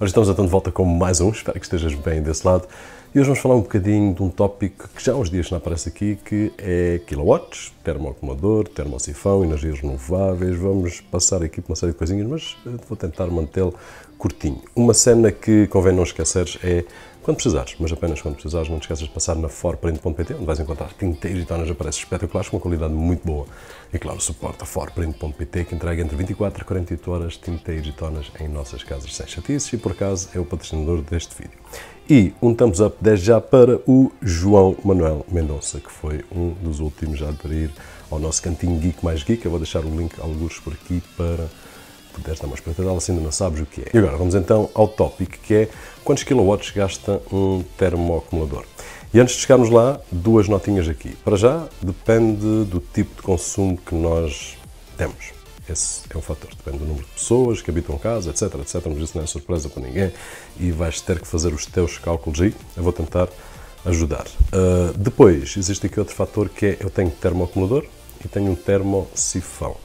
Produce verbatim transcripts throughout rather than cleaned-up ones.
Hoje estamos então de volta com mais um, espero que estejas bem desse lado. E hoje vamos falar um bocadinho de um tópico que já há uns dias não aparece aqui, que é kilowatts, termoacumulador, termosifão, energias renováveis. Vamos passar aqui por uma série de coisinhas, mas vou tentar mantê-lo curtinho. Uma cena que convém não esqueceres é quando precisares, mas apenas quando precisares, não te esqueças de passar na forprint ponto pt, onde vais encontrar tinteiros e tonas a preços espetaculares com uma qualidade muito boa. E claro, suporta forprint ponto pt, que entrega entre vinte e quatro e quarenta e oito horas tinteiros e tonas em nossas casas sem chatices, e por acaso é o patrocinador deste vídeo. E um thumbs up desde já para o João Manuel Mendonça, que foi um dos últimos a aderir ao nosso cantinho Geek mais Geek. Eu vou deixar o link algures por aqui para puderes dar uma espreitadela se ainda não sabes o que é. E agora vamos então ao tópico, que é quantos kilowatts gasta um termoacumulador. E antes de chegarmos lá, duas notinhas aqui. Para já, depende do tipo de consumo que nós temos. Esse é um fator, depende do número de pessoas que habitam a casa, etc, etc, mas isso não é surpresa para ninguém e vais ter que fazer os teus cálculos aí. Eu vou tentar ajudar. Uh, depois, existe aqui outro fator, que é, eu tenho termoacumulador e tenho um termosifão.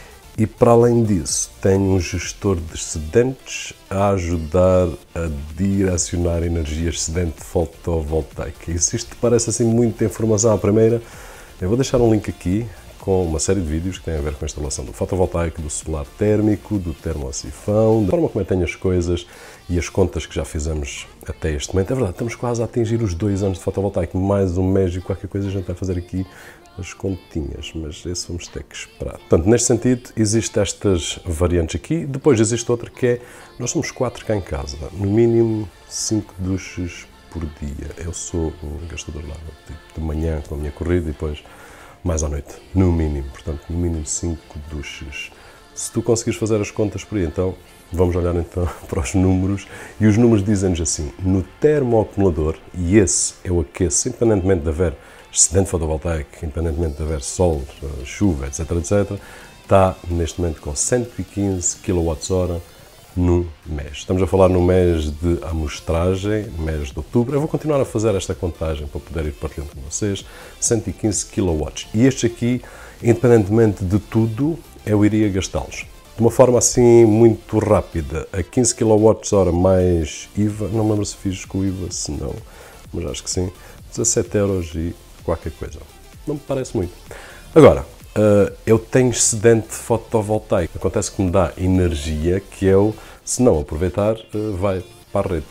E para além disso, tenho um gestor de excedentes a ajudar a direcionar energia excedente fotovoltaica. E se isto te parece assim muita informação à primeira, eu vou deixar um link aqui com uma série de vídeos que têm a ver com a instalação do fotovoltaico, do solar térmico, do termosifão, da forma como eu tenho as coisas e as contas que já fizemos até este momento. É verdade, estamos quase a atingir os dois anos de fotovoltaico, mais um mês e qualquer coisa a gente vai fazer aqui as continhas, mas esse vamos ter que esperar. Portanto, neste sentido, existem estas variantes aqui. Depois existe outra que é, nós somos quatro cá em casa, no mínimo cinco duches por dia. Eu sou um gastador lá, tipo, de manhã com a minha corrida e depois mais à noite, no mínimo. Portanto, no mínimo cinco duches. Se tu conseguires fazer as contas por aí, então, vamos olhar então para os números. E os números dizem-nos assim, no termoacumulador, e esse eu aqueço, independentemente de haver excedente fotovoltaico, independentemente de haver sol, chuva, etc, etc, está neste momento com cento e quinze quilowatts-hora no mês. Estamos a falar no mês de amostragem, mês de outubro. Eu vou continuar a fazer esta contagem para poder ir partilhando com vocês. cento e quinze quilowatts. E estes aqui, independentemente de tudo, eu iria gastá-los de uma forma assim muito rápida. A quinze quilowatts-hora mais I V A, não me lembro se fiz com o I V A, se não, mas acho que sim, dezassete euros e qualquer coisa. Não me parece muito. Agora, Uh, eu tenho excedente fotovoltaico. Acontece que me dá energia que eu, se não aproveitar, uh, vai para a rede.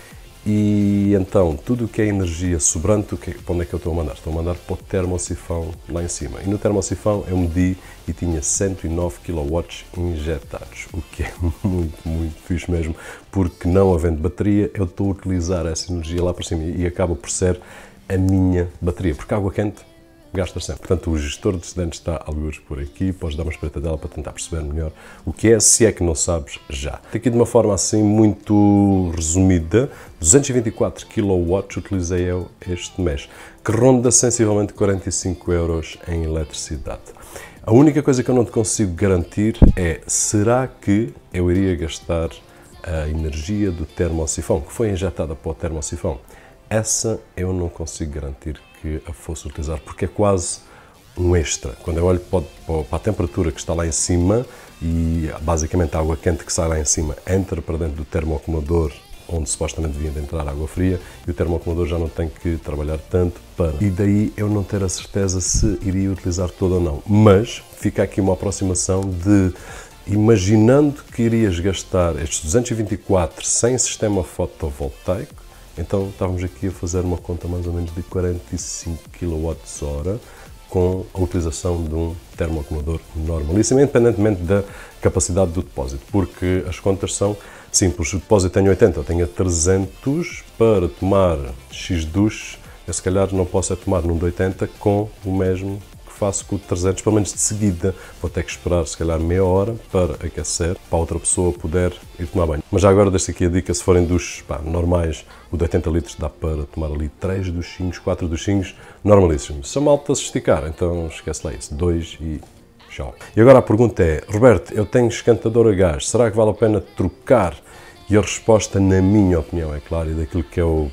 E então, tudo o que é energia sobrante, que, para onde é que eu estou a mandar? Estou a mandar para o termosifão lá em cima. E no termosifão eu medi e tinha cento e nove quilowatts injetados, o que é muito, muito fixe mesmo, porque não havendo bateria, eu estou a utilizar essa energia lá para cima e acaba por ser a minha bateria, porque a água quente gasta sempre. Portanto, o gestor de excedentes está algures por aqui, podes dar uma espreitadela para tentar perceber melhor o que é, se é que não sabes já. Aqui de uma forma assim muito resumida, duzentos e vinte e quatro quilowatts utilizei eu este mês, que ronda sensivelmente quarenta e cinco euros em eletricidade. A única coisa que eu não te consigo garantir é, será que eu iria gastar a energia do termosifão, que foi injetada para o termosifão? Essa eu não consigo garantir que a fosse utilizar, porque é quase um extra. Quando eu olho para a temperatura que está lá em cima e basicamente a água quente que sai lá em cima entra para dentro do termoacumulador, onde supostamente devia de entrar água fria, e o termoacumulador já não tem que trabalhar tanto para... E daí eu não ter a certeza se iria utilizar todo ou não. Mas fica aqui uma aproximação de, imaginando que irias gastar estes duzentos e vinte e quatro sem sistema fotovoltaico, então estávamos aqui a fazer uma conta mais ou menos de quarenta e cinco quilowatts-hora com a utilização de um termoacumulador normalíssimo, independentemente da capacidade do depósito, porque as contas são simples. O depósito tem oitenta, eu tenho trezentos, para tomar X duches, eu se calhar não posso é tomar num de oitenta com o mesmo que faço com o de trezentos, pelo menos de seguida. Vou ter que esperar se calhar meia hora para aquecer, para a outra pessoa poder ir tomar banho. Mas já agora deixo aqui a dica, se forem duches pá, normais, o de oitenta litros dá para tomar ali três duchinhos, quatro duchinhos normalíssimos. Se a malta se esticar, então esquece lá isso, dois e tchau. E agora a pergunta é, Roberto, eu tenho esquentador a gás, será que vale a pena trocar? E a resposta, na minha opinião, é clara, e daquilo que eu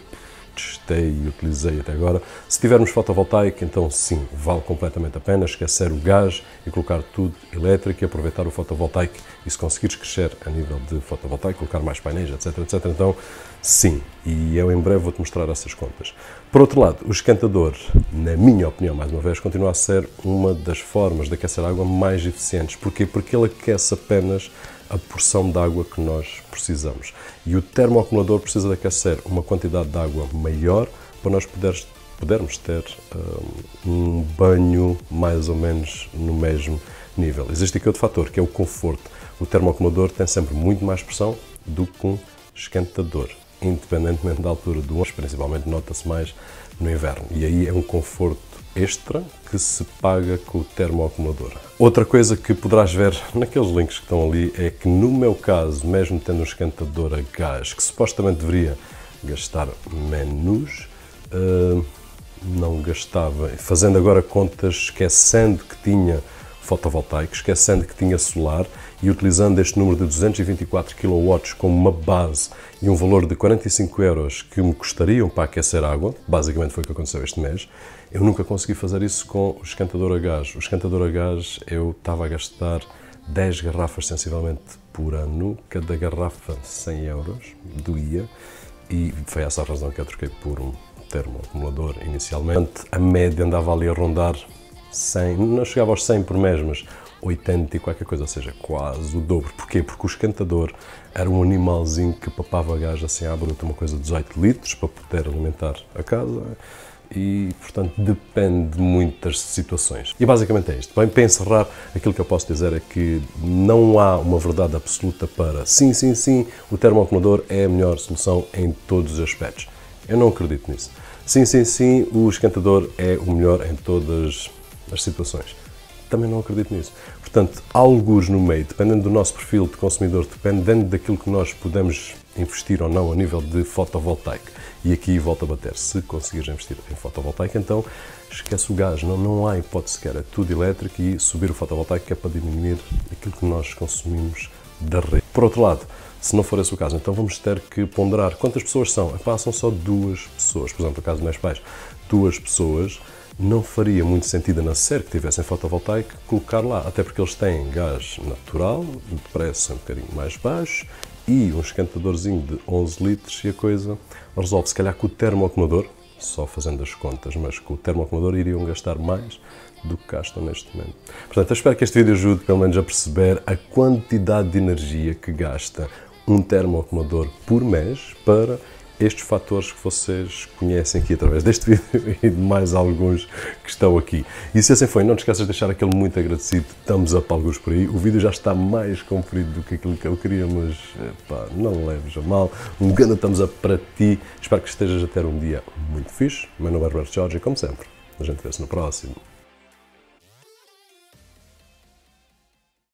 testei e utilizei até agora. Se tivermos fotovoltaico, então sim, vale completamente a pena esquecer o gás e colocar tudo elétrico e aproveitar o fotovoltaico. E se conseguires crescer a nível de fotovoltaico, colocar mais painéis, etc, etc, então sim, e eu em breve vou-te mostrar essas contas. Por outro lado, o esquentador, na minha opinião, mais uma vez, continua a ser uma das formas de aquecer água mais eficientes. Porquê? Porque ele aquece apenas a porção de água que nós precisamos. E o termoacumulador precisa de aquecer uma quantidade de água maior para nós poderes, podermos ter um, um banho mais ou menos no mesmo nível. Existe aqui outro fator, que é o conforto. O termoacumulador tem sempre muito mais pressão do que um esquentador, independentemente da altura do ano, principalmente nota-se mais no inverno. E aí é um conforto extra que se paga com o termoacumulador. Outra coisa que poderás ver naqueles links que estão ali é que no meu caso, mesmo tendo um esquentador a gás, que supostamente deveria gastar menos, uh, não gastava. Fazendo agora contas, esquecendo que tinha fotovoltaico, esquecendo que tinha solar e utilizando este número de duzentos e vinte e quatro quilowatts como uma base e um valor de quarenta e cinco euros que me custariam para aquecer água, basicamente foi o que aconteceu este mês, eu nunca consegui fazer isso com o esquentador a gás. O esquentador a gás eu estava a gastar dez garrafas sensivelmente por ano, cada garrafa cem euros, doía, e foi essa a razão que eu troquei por um termoacumulador inicialmente. A média andava ali a rondar cem, não chegava aos cem por mês, mas oitenta e qualquer coisa, ou seja, quase o dobro. Porquê? Porque o esquentador era um animalzinho que papava gás assim à bruta, uma coisa de dezoito litros para poder alimentar a casa e, portanto, depende de muitas situações. E basicamente é isto. Bem, para encerrar, aquilo que eu posso dizer é que não há uma verdade absoluta para sim, sim, sim, o termoacumulador é a melhor solução em todos os aspectos. Eu não acredito nisso. Sim, sim, sim, o esquentador é o melhor em todas as situações. Também não acredito nisso. Portanto, alguns no meio, dependendo do nosso perfil de consumidor, dependendo daquilo que nós podemos investir ou não a nível de fotovoltaico. E aqui volta a bater. Se conseguires investir em fotovoltaico, então esquece o gás. Não, não há hipótese sequer. É tudo elétrico e subir o fotovoltaico que é para diminuir aquilo que nós consumimos da rede. Por outro lado, se não for esse o caso, então vamos ter que ponderar quantas pessoas são. Epá, são só duas pessoas. Por exemplo, no caso dos meus pais, duas pessoas. Não faria muito sentido, a não ser que tivessem fotovoltaico, colocar lá, até porque eles têm gás natural, de preço um bocadinho mais baixo, e um esquentadorzinho de onze litros, e a coisa resolve. Se calhar com o termoacumulador, só fazendo as contas, mas com o termoacumulador iriam gastar mais do que gastam neste momento. Portanto, eu espero que este vídeo ajude pelo menos a perceber a quantidade de energia que gasta um termoacumulador por mês para estes fatores que vocês conhecem aqui através deste vídeo e de mais alguns que estão aqui. E se assim foi, não te esqueças de deixar aquele muito agradecido thumbs up alguns por aí. O vídeo já está mais comprido do que aquilo que eu queria, mas pá, não leves a mal. Um grande thumbs up para ti. Espero que estejas a ter um dia muito fixe. Meu nome é Roberto Jorge e, como sempre, a gente vê-se no próximo.